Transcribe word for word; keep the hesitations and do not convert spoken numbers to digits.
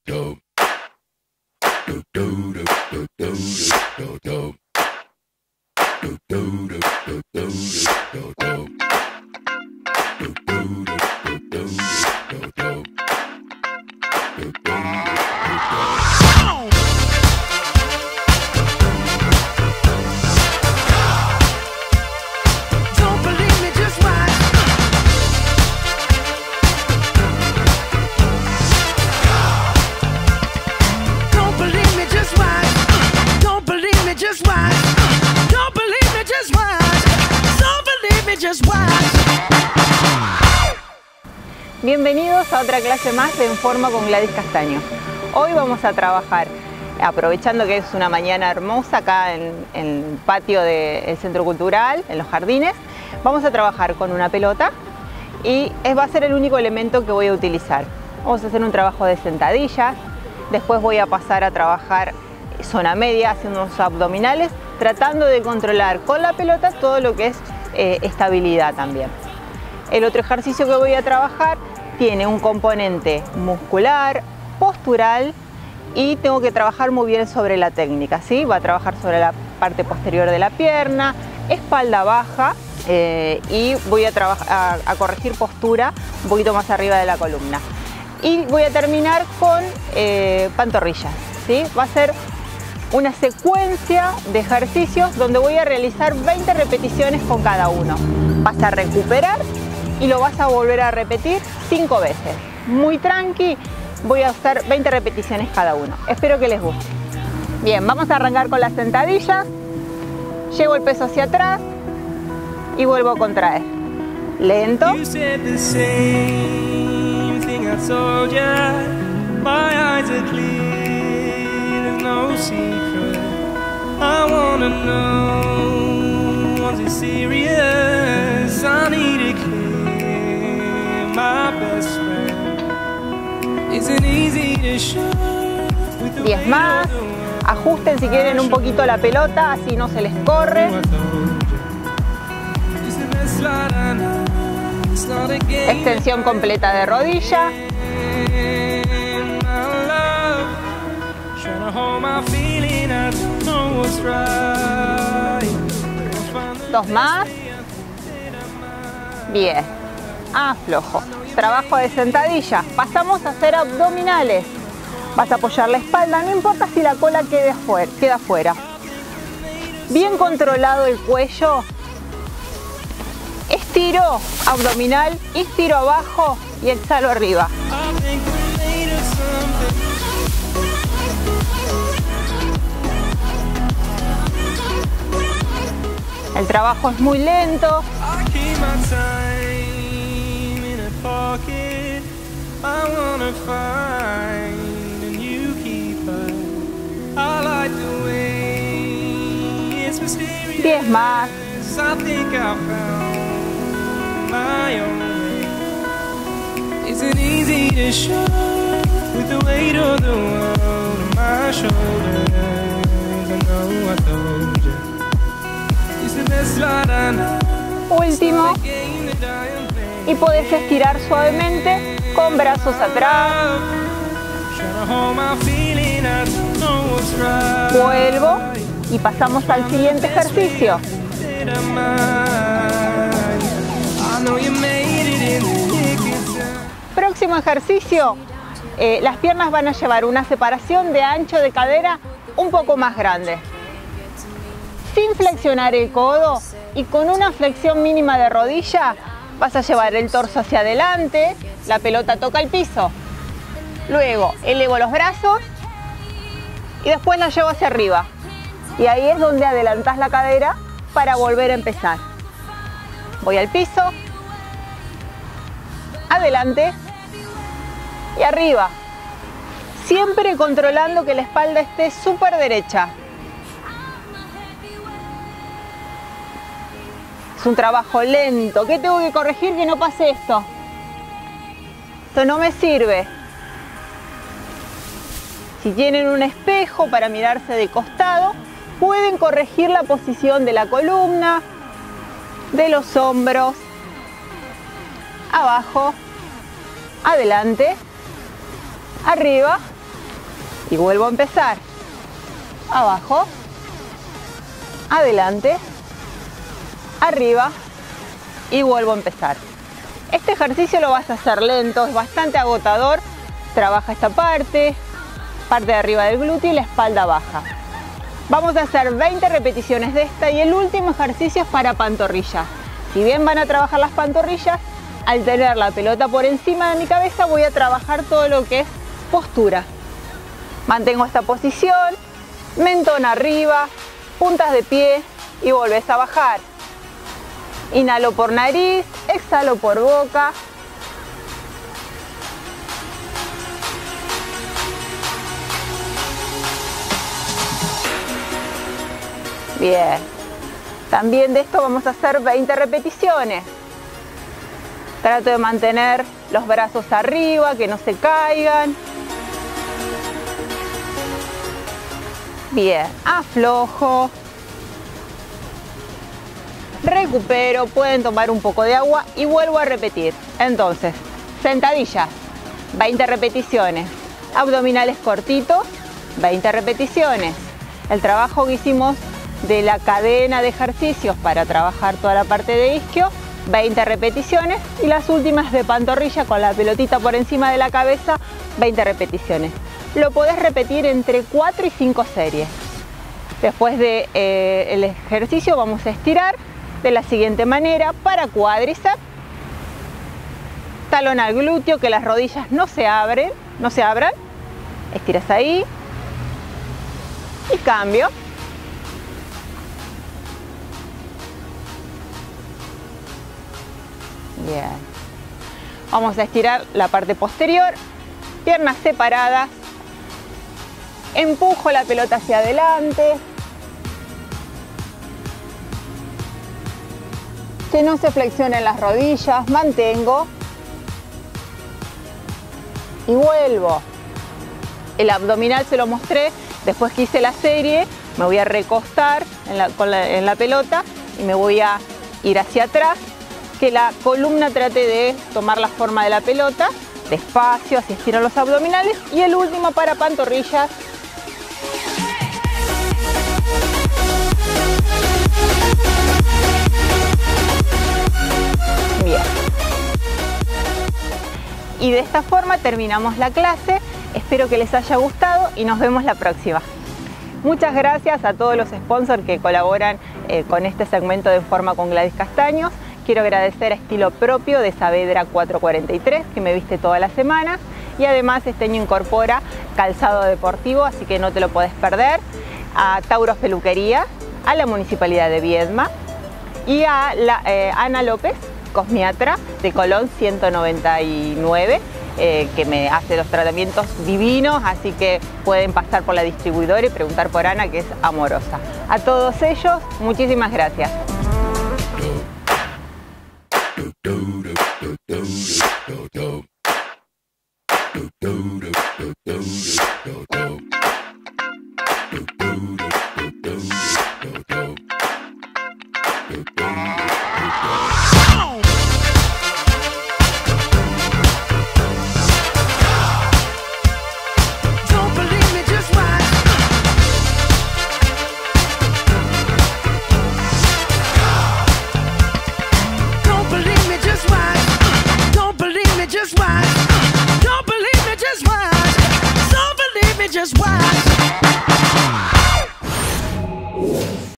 Bienvenidos a otra clase más de En Forma con Gladys Castaño. Hoy vamos a trabajar, aprovechando que es una mañana hermosa acá en, en el patio del Centro Cultural, en los jardines, vamos a trabajar con una pelota y va a ser el único elemento que voy a utilizar. Vamos a hacer un trabajo de sentadillas, después voy a pasar a trabajar zona media, haciendo unos abdominales, tratando de controlar con la pelota todo lo que es eh, estabilidad también. El otro ejercicio que voy a trabajar tiene un componente muscular, postural y tengo que trabajar muy bien sobre la técnica, ¿sí? Va a trabajar sobre la parte posterior de la pierna, espalda baja eh, y voy a, a, a corregir postura un poquito más arriba de la columna. Y voy a terminar con eh, pantorrillas, ¿sí? Va a ser una secuencia de ejercicios donde voy a realizar veinte repeticiones con cada uno. Vas a recuperar y lo vas a volver a repetir cinco veces. Muy tranqui, voy a hacer veinte repeticiones cada uno. Espero que les guste. Bien, vamos a arrancar con las sentadillas. Llevo el peso hacia atrás y vuelvo a contraer. Lento. diez más. Ajusten si quieren un poquito la pelota, así no se les corre. Extensión completa de rodilla. Dos más. Bien. Aflojo. Trabajo de sentadilla. Pasamos a hacer abdominales. Vas a apoyar la espalda, no importa si la cola quede afuera, queda afuera. Bien controlado el cuello. Estiro abdominal, inspiro abajo y exhalo arriba. El trabajo es muy lento. diez más. Último. Y podés estirar suavemente con brazos atrás. Vuelvo y pasamos al siguiente ejercicio. Próximo ejercicio, eh, las piernas van a llevar una separación de ancho de cadera un poco más grande. Sin flexionar el codo y con una flexión mínima de rodilla, vas a llevar el torso hacia adelante, la pelota toca el piso. Luego elevo los brazos y después la llevo hacia arriba. Y ahí es donde adelantás la cadera para volver a empezar. Voy al piso, adelante y arriba. Siempre controlando que la espalda esté súper derecha. Es un trabajo lento. ¿Qué tengo que corregir? Que no pase esto. Esto no me sirve. Si tienen un espejo para mirarse de costado, pueden corregir la posición de la columna, de los hombros, abajo, adelante, arriba y vuelvo a empezar. Abajo, adelante, arriba y vuelvo a empezar. Este ejercicio lo vas a hacer lento, es bastante agotador. Trabaja esta parte, parte de arriba del glúteo y la espalda baja. Vamos a hacer veinte repeticiones de esta y el último ejercicio es para pantorrillas. Si bien van a trabajar las pantorrillas, al tener la pelota por encima de mi cabeza voy a trabajar todo lo que es postura. Mantengo esta posición, mentón arriba, puntas de pie y volvés a bajar. Inhalo por nariz, exhalo por boca. Bien. También de esto vamos a hacer veinte repeticiones. Trato de mantener los brazos arriba, que no se caigan. Bien, aflojo. Recupero, pueden tomar un poco de agua y vuelvo a repetir. Entonces, sentadillas, veinte repeticiones. Abdominales cortitos, veinte repeticiones. El trabajo que hicimos de la cadena de ejercicios para trabajar toda la parte de isquio, veinte repeticiones. Y las últimas de pantorrilla con la pelotita por encima de la cabeza, veinte repeticiones. Lo podés repetir entre cuatro y cinco series. Después del de, eh, ejercicio vamos a estirar de la siguiente manera. Para cuádriceps, talón al glúteo, que las rodillas no se abren, no se abran. Estiras ahí y cambio. Bien. Vamos a estirar la parte posterior, piernas separadas. Empujo la pelota hacia adelante. Que no se flexionen las rodillas, mantengo y vuelvo. El abdominal se lo mostré después que hice la serie. Me voy a recostar en la, con la, en la pelota y me voy a ir hacia atrás, que la columna trate de tomar la forma de la pelota, despacio, así estiro los abdominales. Y el último para pantorrillas. Bien. Y de esta forma terminamos la clase. Espero que les haya gustado y nos vemos la próxima. Muchas gracias a todos los sponsors que colaboran eh, con este segmento de En Forma con Gladys Castaños. Quiero agradecer a Estilo Propio de Saavedra cuatrocientos cuarenta y tres, que me viste todas las semanas. Y además este año incorpora calzado deportivo, así que no te lo podés perder. A Tauros Peluquería, a la Municipalidad de Viedma y a la, eh, Ana López, cosmiatra de Colón ciento noventa y nueve, eh, que me hace los tratamientos divinos, así que pueden pasar por la distribuidora y preguntar por Ana, que es amorosa. A todos ellos, muchísimas gracias. Just watch. Don't believe me, just watch.